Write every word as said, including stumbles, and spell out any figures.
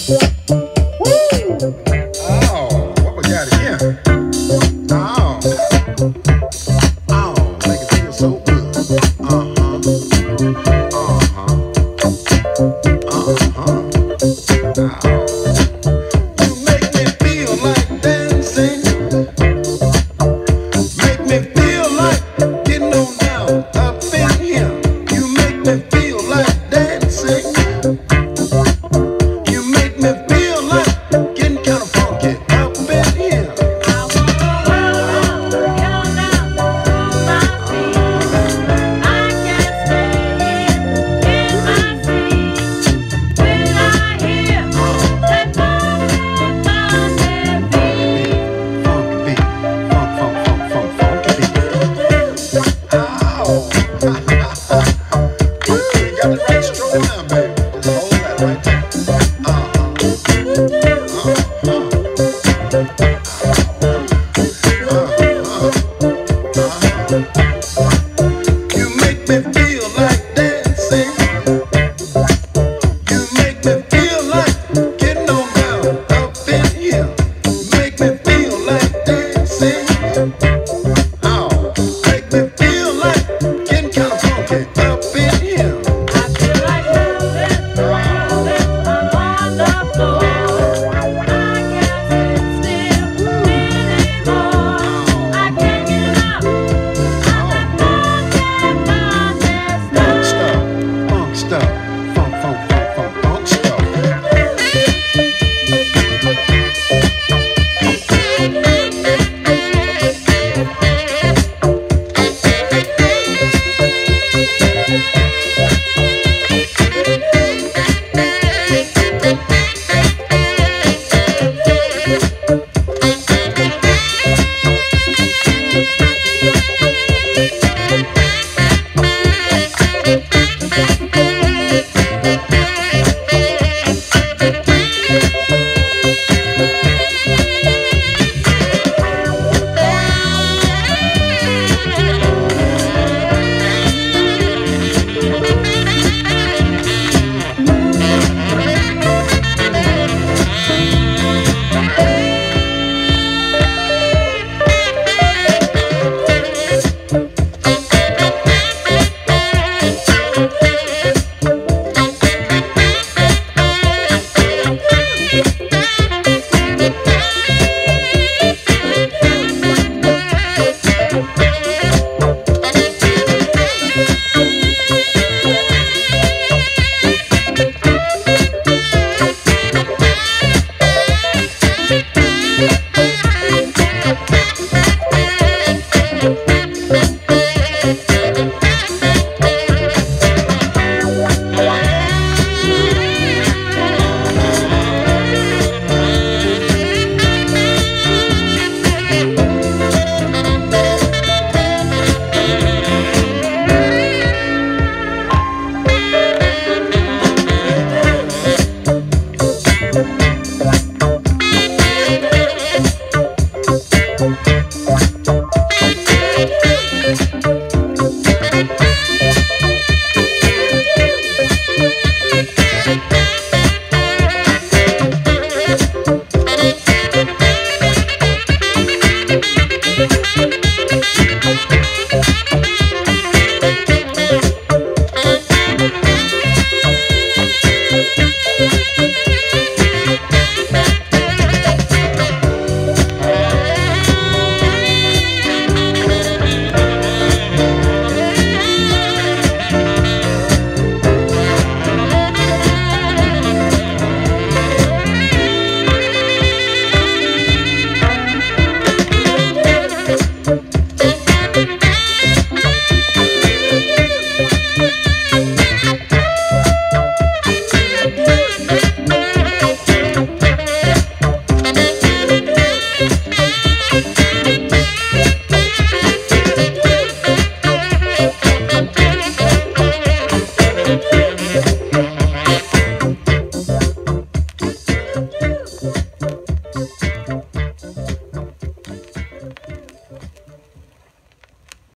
Oh, what we got here? Oh, oh, make it feel so good. Uh-huh, uh-huh, uh-huh. Oh. You make me feel like dancing. Make me feel like getting on down up in here. You make me feel like dancing. You make me feel like getting kind of funky up in here. I wanna roll around, count down my feet. I can't stay in my seat when I hear that funky, funky beat. Funky beat, funk, funk, funk, funk, funky beat. Ow! You got the right stroke now, baby. Just hold that right there. Uh-huh. Uh-huh. Uh-huh. You make me feel like dancing.